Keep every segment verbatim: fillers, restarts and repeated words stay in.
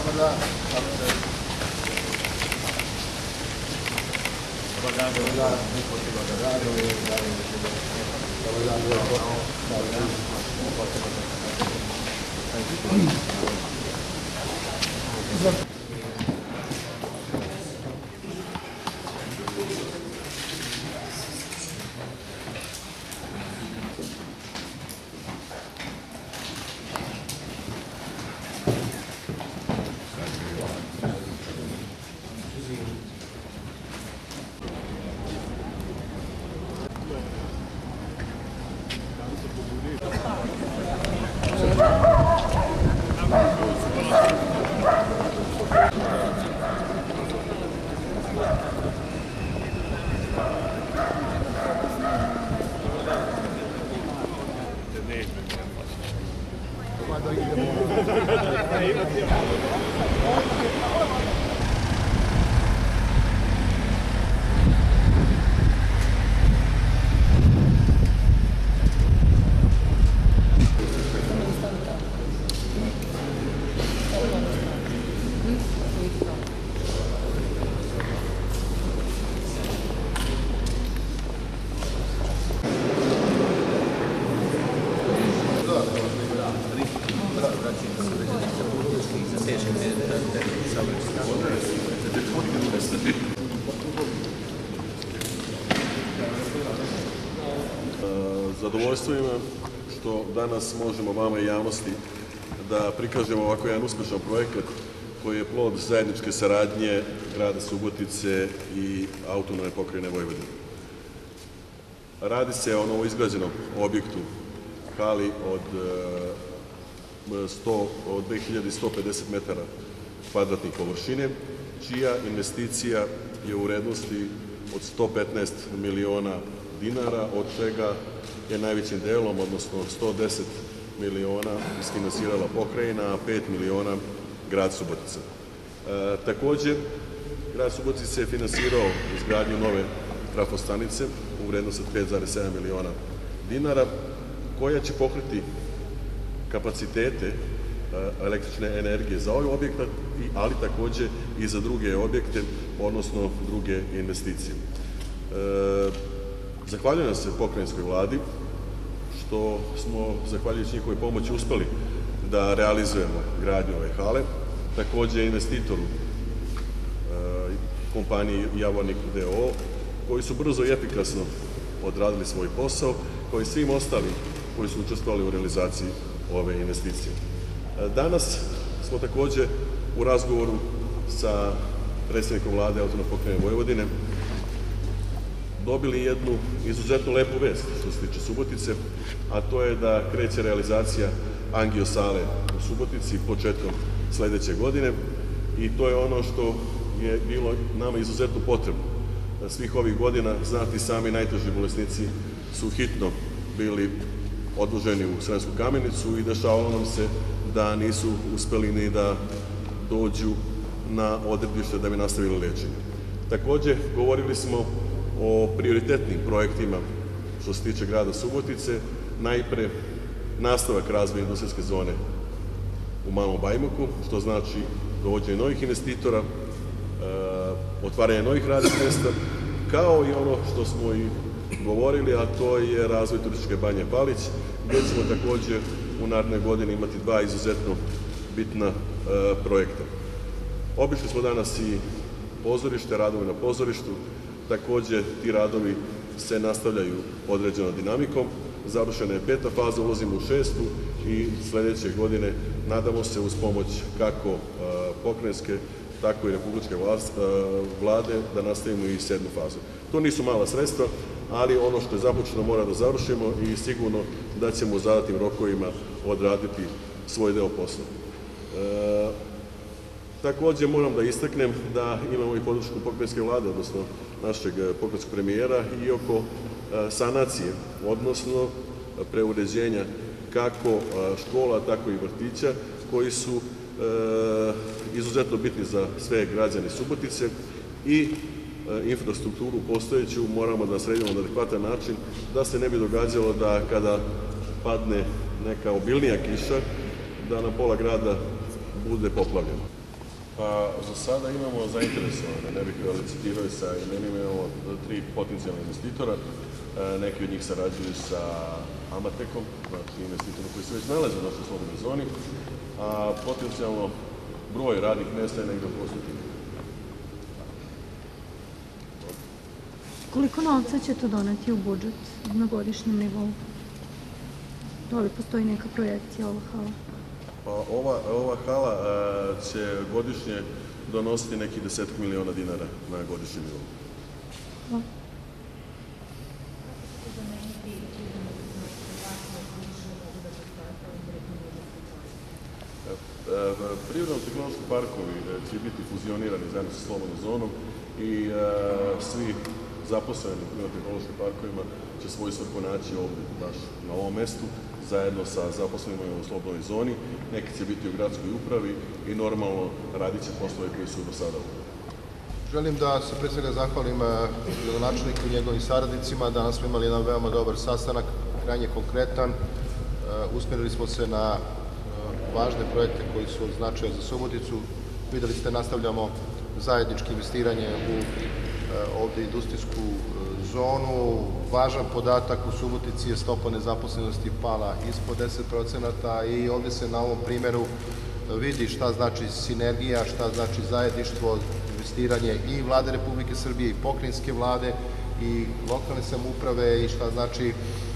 Dobar dan. Dobar dan. Dobar dan. Dobar dan. Zadovoljstvo ima što danas možemo vama i javnosti da prikažemo ovako jedan uspešan projekat koji je plod zajedničke saradnje grada Subotice i autonomne pokrajine Vojvodine. Radi se o novoizgrađenom objektu hali od dve hiljade sto pedeset metara kvadratnih površine, čija investicija je u vrednosti od sto petnaest miliona dinara, od čega je najvećim delom, odnosno sto deset miliona isfinansirala pokrajina, a pet miliona grad Subotica. E, takođe, grad Subotica je finansirao izgradnju nove trafostanice u vrednosti od pet zarez sedam miliona dinara, koja će pokriti kapacitete električne energije za ovaj objekat, ali takođe i za druge objekte, odnosno druge investicije. E, Zahvaljujem se pokrajinskoj vladi što smo, zahvaljujući njihovoj pomoći, uspeli da realizujemo gradnju ove hale. Takođe investitoru, kompaniji Javornik d o o, koji su brzo i efikasno odradili svoj posao, kao i svim ostalim koji su učestvovali u realizaciji ove investicije. Danas smo takođe u razgovoru sa predsednikom vlade autonomne pokrajine Vojvodine dobili jednu izuzetno lepu vest što se tiče Subotice, a to je da kreće realizacija angio sale u Subotici početkom sledeće godine, i to je ono što je bilo nama izuzetno potrebno. Svih ovih godina, znati sami, najteži bolesnici su hitno bili odloženi u Sremsku Kamenicu i dešavalo nam se da nisu uspeli ni da dođu na odredište da bi nastavili lečenje. Takođe, govorili smo o prioritetnim projektima što se tiče grada Subotice, najpre nastavak razvoja industrijske zone u Malom Bajmoku, što znači dovođenje novih investitora, otvaranje novih radnih mesta, kao i ono što smo i govorili, a to je razvoj turističke banje Palić, gde ćemo takođe u naredne godine imati dva izuzetno bitna projekta. Obišli smo danas i pozorište, radovi na pozorištu. Takođe, ti radovi se nastavljaju određenom dinamikom. Završena je peta faza, ulazimo u šestu i sledeće godine nadamo se uz pomoć kako pokrajinske, tako i republičke vlade da nastavimo i sedmu fazu. To nisu mala sredstva, ali ono što je započeno mora da završimo i sigurno da ćemo u zadatim rokovima odraditi svoj deo posla. Takođe moram da istaknem da imamo i podršku pokrajinske vlade, odnosno našeg pokrajinskog premijera, i oko sanacije, odnosno preuređenja kako škola, tako i vrtića, koji su izuzetno bitni za sve građane Subotice, i infrastrukturu postojeću moramo da sredimo na adekvatan način, da se ne bi događalo da kada padne neka obilnija kiša, da nam pola grada bude poplavljeno. Pa za sada imamo zainteresovane, ne bih licitirao sa imenima, imamo tri potencijalne investitora. Neki od njih sarađuju sa Amatekom, znači investitorom koji se već nalaze u našoj slobodnoj zoni, a potencijalno broj radnih mjesta je negdje oko stotina. Koliko novca će to doneti u budžet na godišnjem nivou? Da li postoji neka projekcija ova hala? Pa ova, ova hala a, će godišnje donositi nekih desetak miliona dinara na godišnjem nivou. Hvala. Prirodno-tehnološki parkovi će biti fuzionirani zajedno sa slobodnom zonom i a, svi zaposleni u prirodno-tehnološkim parkovima će svoju svrhu naći ovdje, baš na ovom mestu, zajedno sa zaposlenima u slobodnoj zoni. Neki će biti u gradskoj upravi i normalno radit će poslove koji su do sada ovdje. Želim da se pre svega zahvalim gradonačelniku i njegovim saradnicima. Danas smo imali jedan veoma dobar sastanak, krajnje konkretan. Usmjerili smo se na važne projekte koji su od značaja za Suboticu. Videli ste, nastavljamo zajedničko investiranje u ovdje industrijsku zonu. Važan podatak u Subotici je stopa nezaposlenosti pala ispod deset procenata i ovdje se na ovom primjeru vidi šta znači sinergija, šta znači zajedništvo, investiranje i Vlade Republike Srbije i pokrajinske vlade i lokalne samouprave i šta znači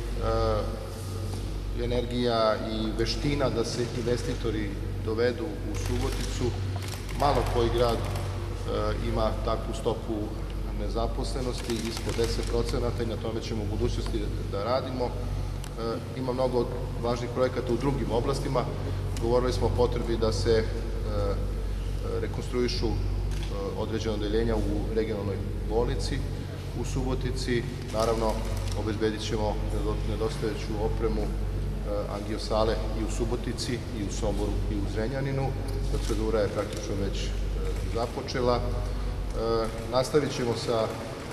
energija i veština da se investitori dovedu u Suboticu. Malo koji grad ima takvu stopu nezaposlenosti ispod deset procenata i na tome ćemo u budućnosti da radimo. Ima mnogo važnih projekata u drugim oblastima. Govorili smo o potrebi da se rekonstruišu određene odeljenja u regionalnoj bolnici u Subotici. Naravno, obezbedit ćemo nedostajuću opremu angiosale i u Subotici, i u Somboru, i u Zrenjaninu. Procedura je praktično već započela. Nastavit ćemo sa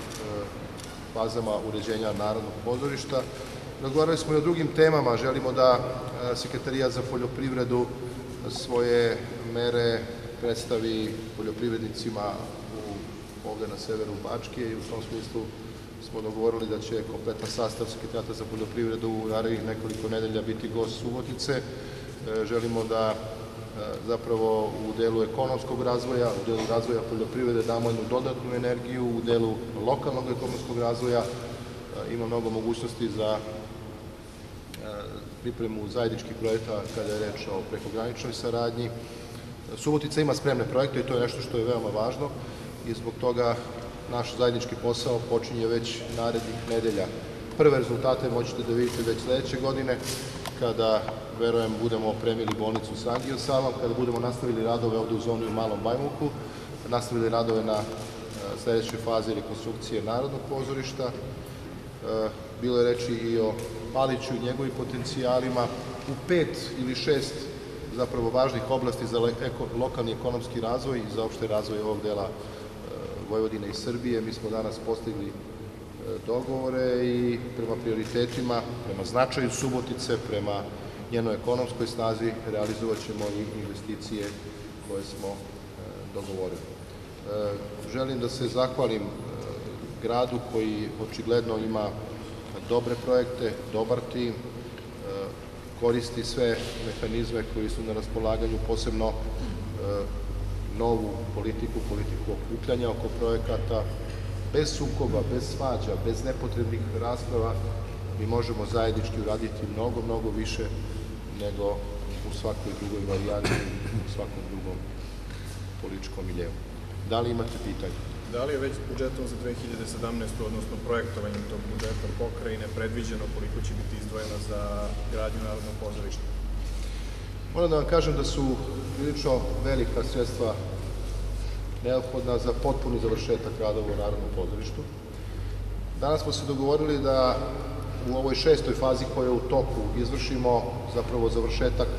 fazama uređenja Narodnog pozorišta. Razgovarali smo i o drugim temama. Želimo da Sekretarijat za poljoprivredu svoje mere predstavi poljoprivrednicima ovdje na severu Bačke i u tom smislu smo dogovorili da će kompletan sastav Sekretarijata za poljoprivredu u narednih nekoliko nedelja biti gost Subotice. Želimo da zapravo u delu ekonomskog razvoja, u delu razvoja poljoprivrede damo jednu dodatnu energiju, u delu lokalnog ekonomskog razvoja ima mnogo mogućnosti za pripremu zajedničkih projekta kada je reč o prekograničnoj saradnji. Subotica ima spremne projekte i to je nešto što je veoma važno i zbog toga naš zajednički posao počinje već narednih nedelja. Prve rezultate možete da vidite već sledeće godine, kada, verujem, budemo opremili bolnicu sa angiosalom, kada budemo nastavili radove ovdje u zoni u Malom Bajmoku, nastavili radove na sledećoj fazi rekonstrukcije Narodnog pozorišta. Bilo je reči i o Paliću i njegovim potencijalima. U pet ili šest zapravo važnih oblasti za lokalni ekonomski razvoj i za opšte razvoj ovog dela Vojvodine i Srbije. Mi smo danas postigli dogovore i prema prioritetima, prema značaju Subotice, prema njenoj ekonomskoj snazi realizovat ćemo i investicije koje smo dogovorili. Želim da se zahvalim gradu koji očigledno ima dobre projekte, dobar tim, koristi sve mehanizme koji su na raspolaganju, posebno novu politiku, politiku okupljanja oko projekata. Bez sukoba, bez svađa, bez nepotrebnih rasprava mi možemo zajednički uraditi mnogo, mnogo više nego u svakoj drugoj varijanti, u svakom drugom političkom miljeu. Da li imate pitanje? Da li je već budžetom za dve hiljade sedamnaestu. odnosno projektovanjem tog budžeta pokrajine predviđeno koliko će biti izdvojeno za gradnju Narodnog pozorišta? Moram da vam kažem da su prilično velika sredstva neophodna za potpuni završetak radova u Narodnom pozorištu. Danas smo se dogovorili da u ovoj šestoj fazi koja je u toku izvršimo zapravo završetak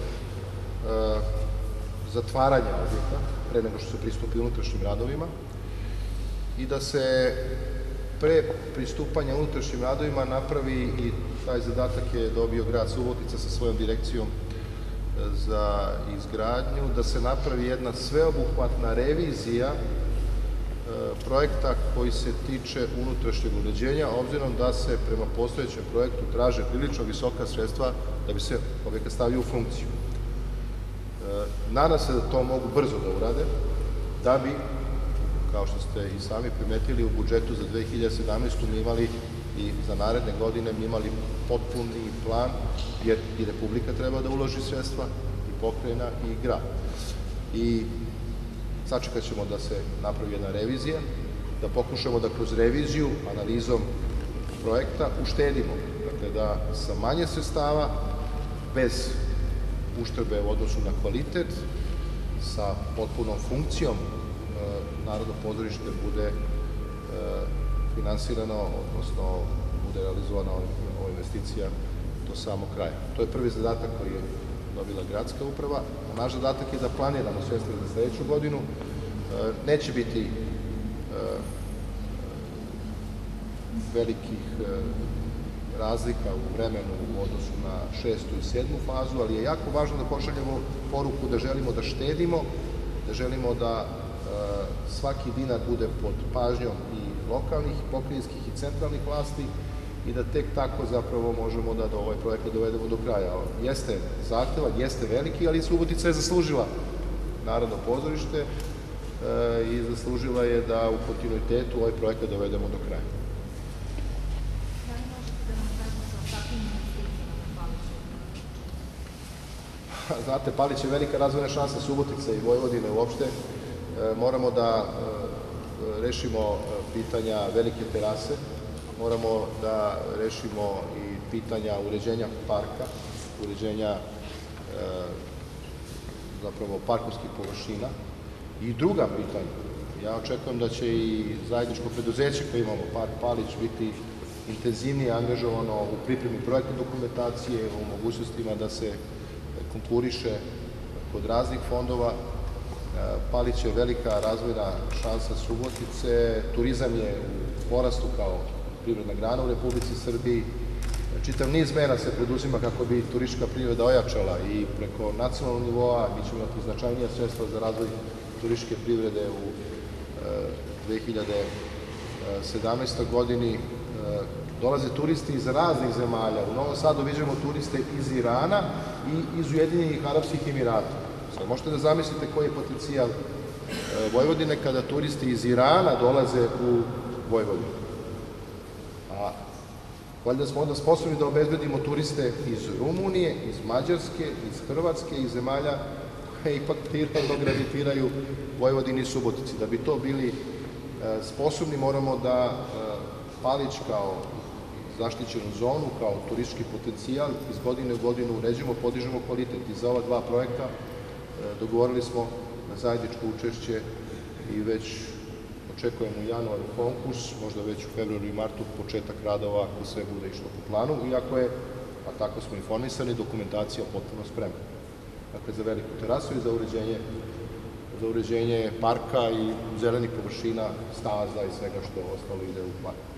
zatvaranja objekta pre nego što se pristupi unutrašnjim radovima i da se pre pristupanja unutrašnjim radovima napravi, i taj zadatak je dobio grad Subotica sa svojom direkcijom za izgradnju, da se napravi jedna sveobuhvatna revizija projekta koji se tiče unutrašnjeg uređenja, obzirom da se prema postojećem projektu traže prilično visoka sredstva da bi se objekat stavio u funkciju. Nadam se da to mogu brzo da urade, da bi, kao što ste i sami primetili, u budžetu za dve hiljade sedamnaestu mi imali i za naredne godine mi imali potpuni plan, jer i Republika treba da uloži sredstva, i pokrajina, i grad. I sačekat ćemo da se napravi jedna revizija, da pokušamo da kroz reviziju, analizom projekta, uštedimo. Dakle, da sa manje sredstava, bez uštrbe u odnosu na kvalitet, sa potpunom funkcijom Narodno pozorište bude finansirano, odnosno bude realizovana ova investicija do samog kraja. To je prvi zadatak koji je dobila gradska uprava. Naš zadatak je da planiramo sredstva za sledeću godinu. Neće biti velikih razlika u vremenu u odnosu na šestu i sedmu fazu, ali je jako važno da pošaljemo poruku da želimo da štedimo, da želimo da svaki dinar bude pod pažnjom i lokalnih, pokrajinskih i centralnih vlasti i da tek tako zapravo možemo da do ovaj projekat dovedemo do kraja. Jeste zahtevan, jeste veliki, ali Subotica je zaslužila Narodno pozorište i zaslužila je da u kontinuitetu ovaj projekat dovedemo do kraja. Da li možete da nam kažete o takvim investicijama Palića? Znate, Palić je velika razvojna šansa Subotice i Vojvodine uopšte. Moramo da rešimo pitanja velike terase, moramo da rešimo i pitanja uređenja parka, uređenja zapravo parkovskih površina i druga pitanja. Ja očekujem da će i zajedničko preduzeće koje imamo, Park Palić, biti intenzivnije angažovano u pripremi projektne dokumentacije, u mogućnostima da se konkuriše kod raznih fondova. Palić je velika razvojna šansa Subotice, turizam je u porastu kao privredna grana u Republici Srbiji. Čitav niz mera se preduzima kako bi turistička privreda ojačala i preko nacionalnog nivoa mi ćemo imati značajnija sredstva za razvoj turističke privrede u dve hiljade sedamnaestoj godini. Dolaze turisti iz raznih zemalja. U Novom Sadu viđamo turiste iz Irana i iz Ujedinjenih Arapskih Emirata. Možete da zamislite koji je potencijal Vojvodine kada turisti iz Irana dolaze u Vojvodinu. A valjda smo onda sposobni da obezbedimo turiste iz Rumunije, iz Mađarske, iz Hrvatske, iz zemalja koje ipak prirodno gravitiraju Vojvodini i Subotici. Da bi to bili sposobni, moramo da Palić kao zaštićenu zonu, kao turistički potencijal iz godine u godinu uređujemo, podižemo kvalitet. I za ova dva projekta dogovorili smo na zajedničko učešće i već očekujemo u januaru konkurs, možda već u februaru i martu početak radova ako sve bude išlo po planu, iako je, a tako smo informisani, dokumentacija potpuno spremna. Dakle, za veliku terasu i za uređenje, za uređenje parka i zelenih površina, staza i svega što ostalo ide u parku.